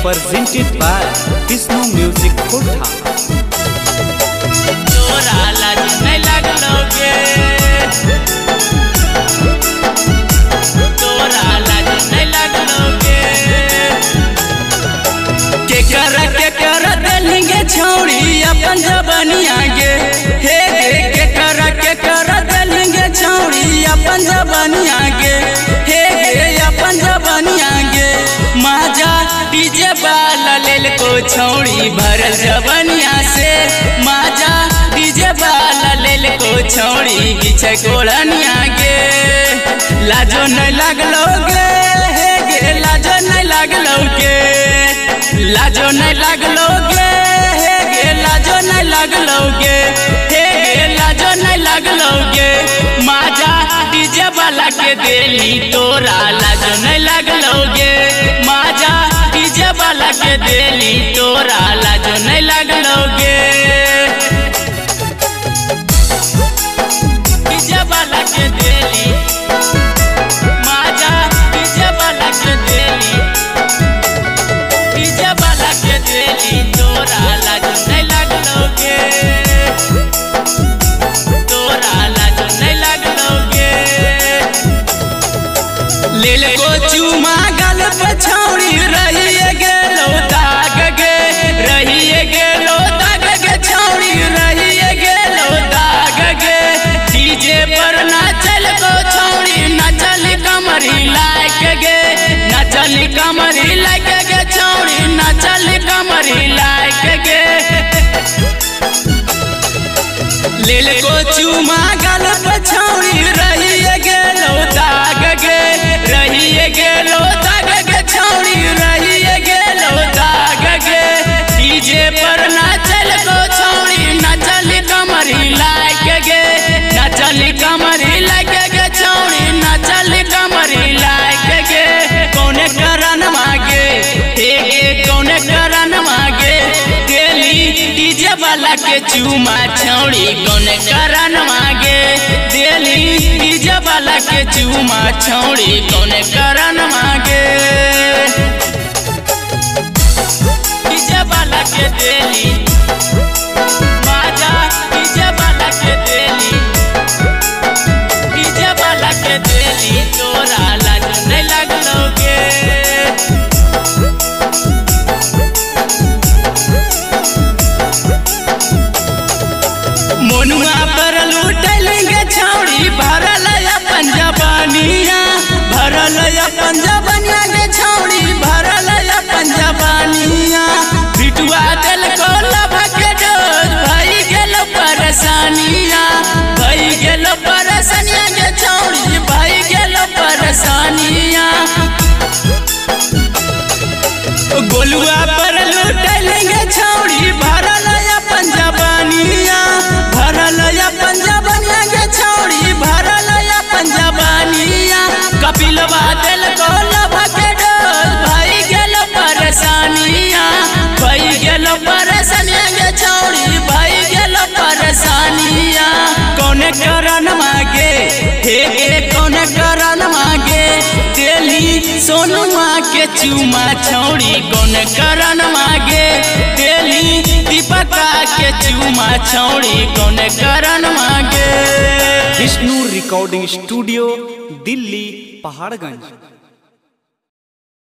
presented by Vishnu Music Kotha। तोरा लाज नहीं लगलोगे, तोरा लाज नहीं लगलोगे। के कर देलेंगे छौड़ी अपन जबनिया गे, हे के कर देलेंगे छौड़ी अपन जबनिया गे, हे अपन जबनिया गे। माजा डीजे वाला लेल को छौड़ी भरल जबनिया से, माजा डीजे वाला लेल को छौड़ी बिछे कोड़निया गे। लाजो नहीं लगलोगे, हे गे लाजो नहीं लगलोगे, लाजो नहीं लगलोगे, हे गे लाजो नहीं लगलोगे, हे गे लाजो नहीं लगलोगे। माजा डीजे वाला के देली तोरा लाजो नहीं लगलोगे, माजा डीजे वाला के देली तोरा लाजो नहीं लगलोगे। डीजे वाला के देली माजा, डीजे वाला के देली, डीजे वाला के देली तोरा लाजो नहीं लगलोगे, तोरा लाजो नहीं लगलोगे। लेल को चुमा गल पे छौड़ी रहिए गेलो दाग गे, रहिए गेलो दाग गे छौड़ी रहिए गेलो दाग गे। डीजे पर नाचल को छौड़ी नाचल कमरी लायक गे, नाचल कमरी लायक गे छौड़ी नाचल कमरी लायक गे। लेल को चुमा गल पे छौड़ी रहिए गेलो दाग गे, रहिए गेलो दाग गे छौड़ी रहिए गेलो दाग गे। डीजे पर नाचल को छौड़ी नाचल कमरी लायक गे, नाचल कमरी लायक गे छौड़ी नाचल कमरी लायक गे। कौने करन मांगे, हे गे कौने करन मांगे, देली डीजे वाला के चुमा छौड़ी कौने करन मांगे, देली डीजे वाला के चुमा छौड़ी कौने करन मांगे। डीजे वाला के देली माजा, डीजे वाला के देली, डीजे वाला के देली तोरा लाजो नहीं लगलोगे। मोनुआ पर लूटेलेंगे छौड़ी भरल अपन जबानिया, भरल अपन जबानिया गे छौड़ी भरल अपन जबानिया। बिटुआ दिल को लभा के डोज भई गेलो परेशानिया, भई गेलो परेशानिया गे छौड़ी भई गेलो परेशानिया। गोलुआ पर लूटेलेंगे छौड़ी भरल अपन जबानिया, भरल अपन जबानिया गे छौड़ी भरल अपन जबानिया। कपिलवा दिल को लभा के डोज भई गेलो परेशानिया, भई गेलो परेशानिया गे छौड़ी भई गेलो परेशानिया। कौने करन मांगे, हे गे कौने करन मांगे, देली सोनुआ के चुमा छौड़ी कौने करन मांगे, देली दीपका के चुमा छौड़ी कौने करन मांगे। Vishnu recording studio, Delhi, Paharganj.